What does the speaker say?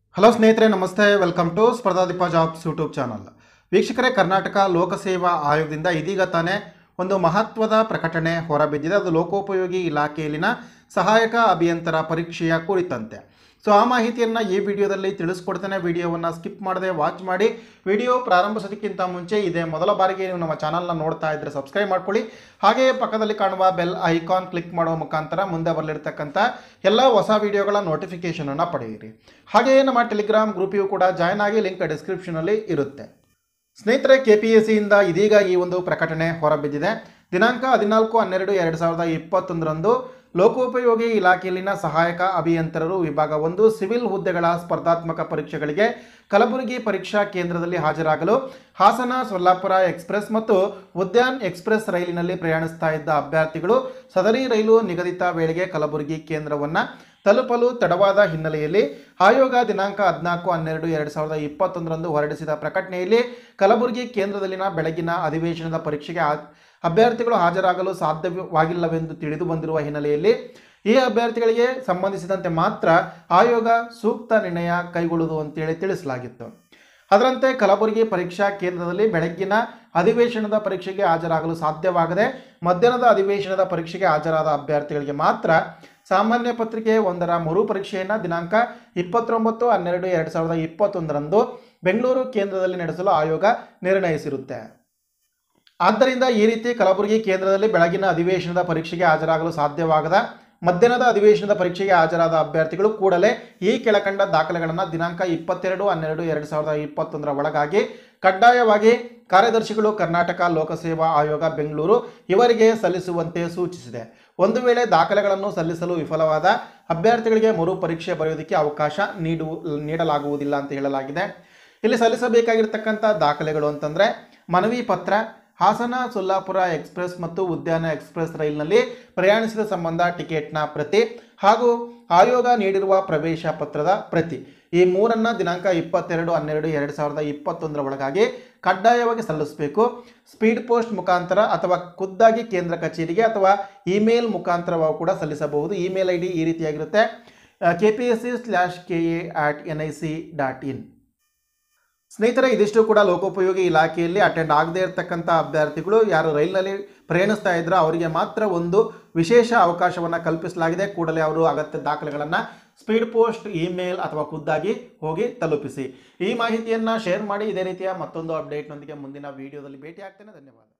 Hello ಸ್ನೇಹಿತರೆ, ನಮಸ್ತೆ. Welcome to Spardhadeepa jobs YouTube channel. ವೀಕ್ಷಕರೇ, ಕರ್ನಾಟಕ ಲೋಕಸೇವಾ ಆಯೋಗದಿಂದ ಇದೀಗ ತಾನೇ ಒಂದು ಮಹತ್ವದ ಪ್ರಕಟಣೆ ಹೊರಬಿದ್ದಿದೆ. ಅದು ಲೋಕೋಪಯೋಗಿ ಇಲಾಖೆಯಲ್ಲಿನ ಸಹಾಯಕ ಅಭಿಯಂತರ ಪರೀಕ್ಷೆಯ ಕುರಿತಂತೆ. ಸೊ ಆ ಮಾಹಿತಿಯನ್ನು ಈ ವಿಡಿಯೋದಲ್ಲಿ ತಿಳಿಸ್ಕೊಡ್ತೇನೆ. ವಿಡಿಯೋವನ್ನು ಸ್ಕಿಪ್ ಮಾಡದೆ ವಾಚ್ ಮಾಡಿ. ವಿಡಿಯೋ ಪ್ರಾರಂಭಿಸೋದಕ್ಕಿಂತ ಮುಂಚೆ ಇದೇ ಮೊದಲ ಬಾರಿಗೆ ನೀವು ನಮ್ಮ ಚಾನಲ್ನ ನೋಡ್ತಾ ಇದ್ದರೆ ಸಬ್ಸ್ಕ್ರೈಬ್ ಮಾಡ್ಕೊಳ್ಳಿ. ಹಾಗೆಯೇ ಪಕ್ಕದಲ್ಲಿ ಕಾಣುವ ಬೆಲ್ ಐಕಾನ್ ಕ್ಲಿಕ್ ಮಾಡುವ ಮುಖಾಂತರ ಮುಂದೆ ಬರಲಿರ್ತಕ್ಕಂಥ ಎಲ್ಲ ಹೊಸ ವಿಡಿಯೋಗಳ ನೋಟಿಫಿಕೇಷನನ್ನು ಪಡೆಯಿರಿ. ಹಾಗೆಯೇ ನಮ್ಮ ಟೆಲಿಗ್ರಾಮ್ ಗ್ರೂಪಿಗೂ ಕೂಡ ಜಾಯ್ನ್ ಆಗಿ, ಲಿಂಕ್ ಡಿಸ್ಕ್ರಿಪ್ಷನಲ್ಲಿ ಇರುತ್ತೆ. ಸ್ನೇಹಿತರೆ, KPSCಯಿಂದ ಇದೀಗ ಈ ಒಂದು ಪ್ರಕಟಣೆ ಹೊರಬಿದ್ದಿದೆ. ದಿನಾಂಕ 14/12/2021 ಲೋಕೋಪಯೋಗಿ ಇಲಾಖೆಯಲ್ಲಿನ ಸಹಾಯಕ ಅಭಿಯಂತರರು ವಿಭಾಗ 1 ಸಿವಿಲ್ ಹುದ್ದೆಗಳ ಸ್ಪರ್ಧಾತ್ಮಕ ಪರೀಕ್ಷೆಗಳಿಗೆ ಕಲಬುರಗಿ ಪರೀಕ್ಷಾ ಕೇಂದ್ರದಲ್ಲಿ ಹಾಜರಾಗಲು ಹಾಸನ ಸೊಲ್ಲಾಪುರ ಎಕ್ಸ್ಪ್ರೆಸ್ ಮತ್ತು ಉದ್ಯಾನ್ ಎಕ್ಸ್ಪ್ರೆಸ್ ರೈಲಿನಲ್ಲಿ ಪ್ರಯಾಣಿಸ್ತಾ ಇದ್ದ ಅಭ್ಯರ್ಥಿಗಳು ಸದರಿ ರೈಲು ನಿಗದಿತ ವೇಳೆಗೆ ಕಲಬುರಗಿ ಕೇಂದ್ರವನ್ನು ತಲುಪಲು ತಡವಾದ ಹಿನ್ನೆಲೆಯಲ್ಲಿ ಆಯೋಗ ದಿನಾಂಕ 14/12/2021 ಹೊರಡಿಸಿದ ಪ್ರಕಟಣೆಯಲ್ಲಿ ಕಲಬುರಗಿ ಕೇಂದ್ರದಲ್ಲಿನ ಬೆಳಗಿನ ಅಧಿವೇಶನದ ಪರೀಕ್ಷೆಗೆ ಅಭ್ಯರ್ಥಿಗಳು ಹಾಜರಾಗಲು ಸಾಧ್ಯವಾಗಿಲ್ಲವೆಂದು ತಿಳಿದು ಬಂದಿರುವ ಹಿನ್ನೆಲೆಯಲ್ಲಿ ಈ ಅಭ್ಯರ್ಥಿಗಳಿಗೆ ಸಂಬಂಧಿಸಿದಂತೆ ಮಾತ್ರ ಆಯೋಗ ಸೂಕ್ತ ನಿರ್ಣಯ ಕೈಗೊಳ್ಳುವುದು ಅಂತೇಳಿ ತಿಳಿಸಲಾಗಿತ್ತು. ಅದರಂತೆ ಕಲಬುರಗಿ ಪರೀಕ್ಷಾ ಕೇಂದ್ರದಲ್ಲಿ ಬೆಳಗ್ಗಿನ ಅಧಿವೇಶನದ ಪರೀಕ್ಷೆಗೆ ಹಾಜರಾಗಲು ಸಾಧ್ಯವಾಗದೆ ಮಧ್ಯಾಹ್ನದ ಅಧಿವೇಶನದ ಪರೀಕ್ಷೆಗೆ ಹಾಜರಾದ ಅಭ್ಯರ್ಥಿಗಳಿಗೆ ಮಾತ್ರ ಸಾಮಾನ್ಯ ಪತ್ರಿಕೆ 1ರ ಮರು ಪರೀಕ್ಷೆಯನ್ನು ದಿನಾಂಕ 29/12/2021 ಬೆಂಗಳೂರು ಕೇಂದ್ರದಲ್ಲಿ ನಡೆಸಲು ಆಯೋಗ ನಿರ್ಣಯಿಸಿರುತ್ತೆ. ಆದ್ದರಿಂದ ಈ ರೀತಿ ಕಲಬುರಗಿ ಕೇಂದ್ರದಲ್ಲಿ ಬೆಳಗಿನ ಅಧಿವೇಶನದ ಪರೀಕ್ಷೆಗೆ ಹಾಜರಾಗಲು ಸಾಧ್ಯವಾಗದ ಮಧ್ಯಾಹ್ನದ ಅಧಿವೇಶನದ ಪರೀಕ್ಷೆಗೆ ಹಾಜರಾದ ಅಭ್ಯರ್ಥಿಗಳು ಕೂಡಲೇ ಈ ಕೆಳಕಂಡ ದಾಖಲೆಗಳನ್ನು ದಿನಾಂಕ 22/12/2021 ಒಳಗಾಗಿ ಕಡ್ಡಾಯವಾಗಿ ಕಾರ್ಯದರ್ಶಿಗಳು ಕರ್ನಾಟಕ ಲೋಕಸೇವಾ ಆಯೋಗ ಬೆಂಗಳೂರು ಇವರಿಗೆ ಸಲ್ಲಿಸುವಂತೆ ಸೂಚಿಸಿದೆ. ಒಂದು ವೇಳೆ ದಾಖಲೆಗಳನ್ನು ಸಲ್ಲಿಸಲು ವಿಫಲವಾದ ಅಭ್ಯರ್ಥಿಗಳಿಗೆ ಮರು ಪರೀಕ್ಷೆ ಬರೆಯುವುದಕ್ಕೆ ಅವಕಾಶ ನೀಡಲಾಗುವುದಿಲ್ಲ ಅಂತ ಹೇಳಲಾಗಿದೆ. ಇಲ್ಲಿ ಸಲ್ಲಿಸಬೇಕಾಗಿರ್ತಕ್ಕಂಥ ದಾಖಲೆಗಳು ಅಂತಂದರೆ ಮನವಿ ಪತ್ರ, ಹಾಸನ ಸೊಲ್ಲಾಪುರ ಎಕ್ಸ್ಪ್ರೆಸ್ ಮತ್ತು ಉದ್ಯಾನ ಎಕ್ಸ್ಪ್ರೆಸ್ ರೈಲಿನಲ್ಲಿ ಪ್ರಯಾಣಿಸಿದ ಸಂಬಂಧ ಟಿಕೆಟ್ನ ಪ್ರತಿ ಹಾಗೂ ಆಯೋಗ ನೀಡಿರುವ ಪ್ರವೇಶ ಪತ್ರದ ಪ್ರತಿ, ಈ ಮೂರನ್ನು ದಿನಾಂಕ 22/12/2021 ಒಳಗಾಗಿ ಕಡ್ಡಾಯವಾಗಿ ಸಲ್ಲಿಸಬೇಕು. ಸ್ಪೀಡ್ ಪೋಸ್ಟ್ ಮುಖಾಂತರ ಅಥವಾ ಖುದ್ದಾಗಿ ಕೇಂದ್ರ ಕಚೇರಿಗೆ ಅಥವಾ ಇಮೇಲ್ ಮುಖಾಂತರವೂ ಕೂಡ ಸಲ್ಲಿಸಬಹುದು. ಇಮೇಲ್ ID ಈ ರೀತಿಯಾಗಿರುತ್ತೆ: kpsc/ka@nic.in. ಸ್ನೇಹಿತರೆ, ಇದಿಷ್ಟು ಕೂಡ ಲೋಕೋಪಯೋಗಿ ಇಲಾಖೆಯಲ್ಲಿ ಅಟೆಂಡ್ ಆಗದೇ ಇರತಕ್ಕಂಥ ಅಭ್ಯರ್ಥಿಗಳು ಯಾರು ರೈಲಿನಲ್ಲಿ ಪ್ರಯಾಣಿಸ್ತಾ ಇದ್ರೋ ಅವರಿಗೆ ಮಾತ್ರ ಒಂದು ವಿಶೇಷ ಅವಕಾಶವನ್ನು ಕಲ್ಪಿಸಲಾಗಿದೆ. ಕೂಡಲೇ ಅವರು ಅಗತ್ಯ ದಾಖಲೆಗಳನ್ನು ಸ್ಪೀಡ್ ಪೋಸ್ಟ್, ಇಮೇಲ್ ಅಥವಾ ಖುದ್ದಾಗಿ ಹೋಗಿ ತಲುಪಿಸಿ. ಈ ಮಾಹಿತಿಯನ್ನು ಶೇರ್ ಮಾಡಿ. ಇದೇ ರೀತಿಯ ಮತ್ತೊಂದು ಅಪ್ಡೇಟ್ನೊಂದಿಗೆ ಮುಂದಿನ ವಿಡಿಯೋದಲ್ಲಿ ಭೇಟಿ ಆಗ್ತೇನೆ. ಧನ್ಯವಾದ.